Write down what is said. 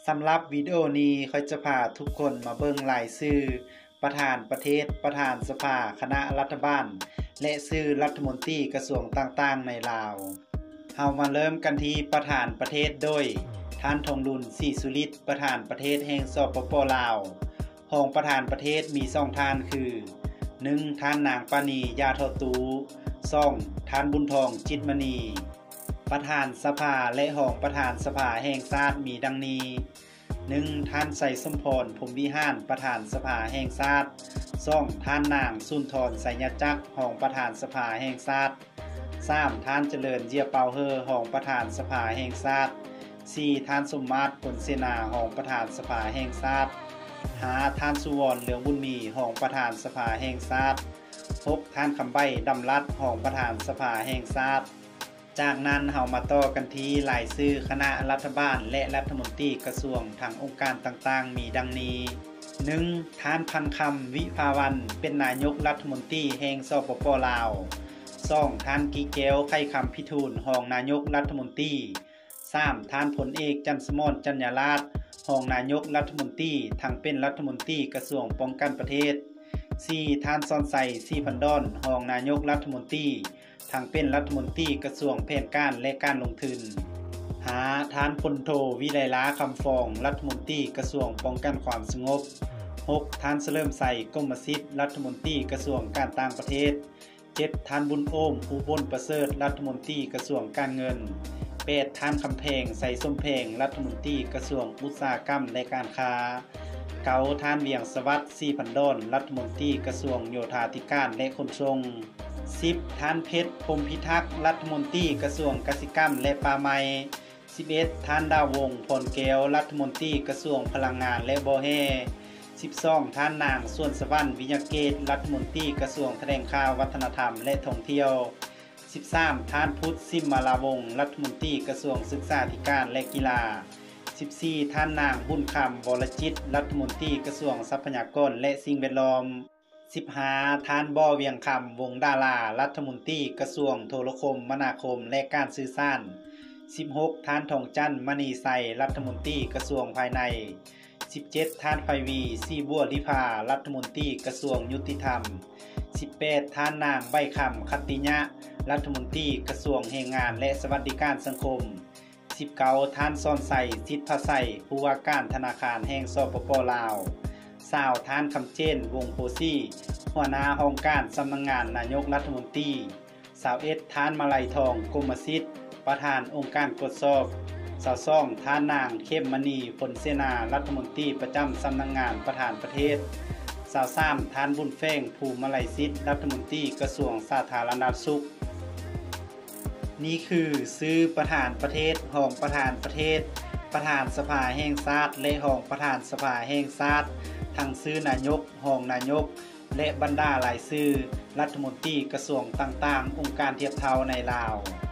สำหรับวิดีโอนี้ค่อยจะพาทุกคนมาเบิ่งรายชื่อประธานประเทศประธานสภาคณะรัฐบาลและชื่อรัฐมนตรีกระทรวงต่างๆในลาวเฮามาเริ่มกันที่ประธานประเทศโดยท่านทองดุลศรีสุฤทธิ์ประธานประเทศแห่งสปป.ลาวรองประธานประเทศมี2ท่านคือ 1. ท่านนางปานียาทอตู 2. ท่านบุญทองจิตมณีประธานสภาและรองประธานสภาแห่งชาติมีดังนี้ 1. ท่านไสสมพรพรหมวิหารประธานสภาแห่งชาติ 2. ท่านนางสุนทรไสยจักรรองประธานสภาแห่งชาติ 3. ท่านเจริญเจียเปาเฮอรองประธานสภาแห่งชาติ 4. ท่านสมมาตรผลเสนารองประธานสภาแห่งชาติ 5. ท่านสุวรรณเหลืองบุญมีรองประธานสภาแห่งชาติ 6. ท่านคำใบดำรัดรองประธานสภาแห่งชาติจากนั้นเฮามาต่อกันที่รายชื่อคณะรัฐบาลและรัฐมนตรีกระทรวงทางองค์การต่างๆมีดังนี้ 1. ท่านพันคำวิภาวันเป็นนายกรัฐมนตรีแห่งสปป.ลาว 2. ท่านกิแก้วไข่คำพิทูลรองนายกรัฐมนตรี 3. ท่านพลเอกจันทร์สมรจัญญาราษฎร์รองนายกรัฐมนตรีทั้งเป็นรัฐมนตรีกระทรวงป้องกันประเทศ 4. ท่านซอนไซสีพันดอนรองนายกรัฐมนตรีทั้งเป็นรัฐมนตรีกระทรวงแผนการและการลงทุน 5. ท่านพลโทวิไลลาคำฟองรัฐมนตรีกระทรวงป้องกันความสงบ 6. ท่านเฉลิมไสกรมสิทธิ์รัฐมนตรีกระทรวงการต่างประเทศ 7. ท่านบุญโอมอุบลประเสริฐรัฐมนตรีกระทรวงการเงิน 8. ท่านคำแพงไสส้มแพงรัฐมนตรีกระทรวงอุตสาหกรรมและการค้า 9. ท่านเวียงสวัสดิ์ศรีพันดอนรัฐมนตรีกระทรวงโยธาธิการและขนส่ง 10. ท่านเพชรพรหมพิทักษ์รัฐมนตรีกระทรวงกสิกรรมและป่าไม้ 11. ท่านดาววงศ์พรแก้วรัฐมนตรีกระทรวงพลังงานและบ่อแห่ 12. ท่านนางส่วนสวรรค์วิยเกตรัฐมนตรีกระทรวงแถลงข่าววัฒนธรรมและท่องเที่ยว 13. ท่านพุทธสิมมาลาวงศ์รัฐมนตรีกระทรวงศึกษาธิการและกีฬา 14. ท่านนางบุญคำวรจิตรัฐมนตรีกระทรวงทรัพยากรและสิ่งแวดล้อม 15. ท่านบ่อเวียงคำวงดารารัฐมนตรีกระทรวงโทรคมนาคมและการสื่อสาร 16. ท่านทองจันทร์มณีไสรัฐมนตรีกระทรวงภายใน 17. ท่านไพวีศรีบัวลิภารัฐมนตรีกระทรวงยุติธรรม 18. ท่านนางใบคำคัตติยะรัฐมนตรีกระทรวงแรงงานและสวัสดิการสังคม 19. ท่านซ่อนใสสิทธิภาไสผู้ว่าการธนาคารแห่งสปป.ลาว 20. ท่านคำเจนวงโพซี่หัวหน้าองค์การสำนักงานนายกรัฐมนตรี 21. ท่านมาลัยทองกรมสิทธิ์ประธานองค์การกฎสอบ 22. ท่านนางเข้มมณีผลเสนารัฐมนตรีประจำสำนักงานประธานประเทศ 23. ท่านบุญแฟ้งภูมิมาลัยสิทธิ์รัฐมนตรีกระทรวงสาธารณสุขนี่คือชื่อประธานประเทศรองประธานประเทศประธานสภาแห่งชาติและรองประธานสภาแห่งชาติทั้งชื่อนายกรองนายกและบรรดาหลายชื่อรัฐมนตรีกระทรวงต่างๆองค์การเทียบเท่าในลาว